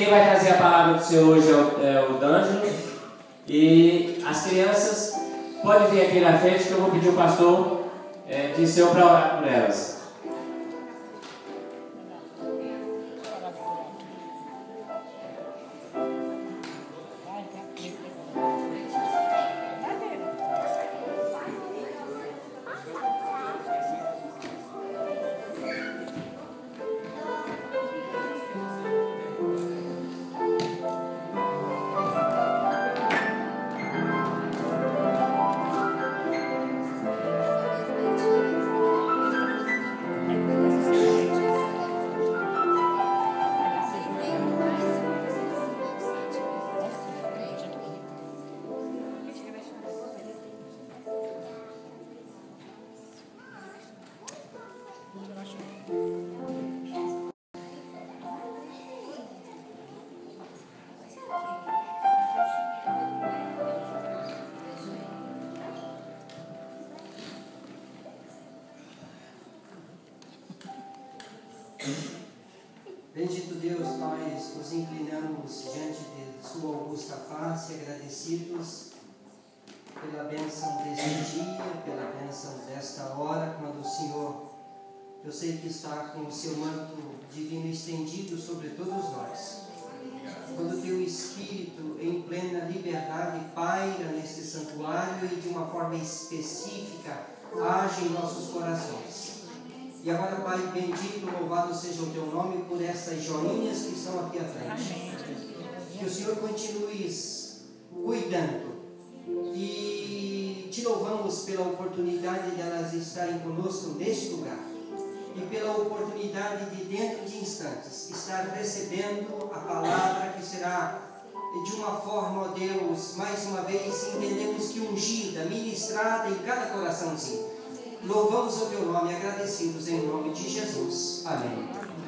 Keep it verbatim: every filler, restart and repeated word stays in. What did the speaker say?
quem vai trazer a palavra do Senhor hoje é o, é o D'Angelo. E as crianças podem vir aqui na frente que eu vou pedir o pastor é, de Senhor para orar por elas. Bendito Deus, nós nos inclinamos diante de sua augusta face, agradecidos pela bênção deste dia, pela bênção desta hora, quando o Senhor, eu sei que está com o seu manto divino estendido sobre todos nós. Quando o teu Espírito em plena liberdade paira neste santuário e de uma forma específica age em nossos corações. E agora, Pai bendito, louvado seja o teu nome por essas joinhas que estão aqui à frente. Que o Senhor continue cuidando. E te louvamos pela oportunidade de elas estarem conosco neste lugar. E pela oportunidade de, dentro de instantes, estar recebendo a palavra que será de uma forma, ó Deus, mais uma vez entendemos que ungida, ministrada em cada coraçãozinho. Louvamos o teu nome, agradecidos em nome de Jesus. Amém.